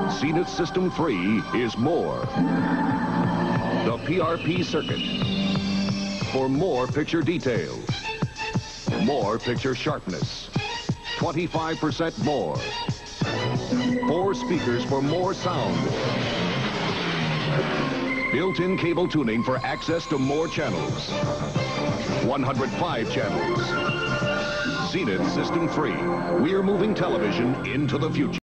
Zenith System 3 is more. The PRP circuit. For more picture details. More picture sharpness. 25% more. 4 speakers for more sound. Built-in cable tuning for access to more channels. 105 channels. Zenith System 3. We're moving television into the future.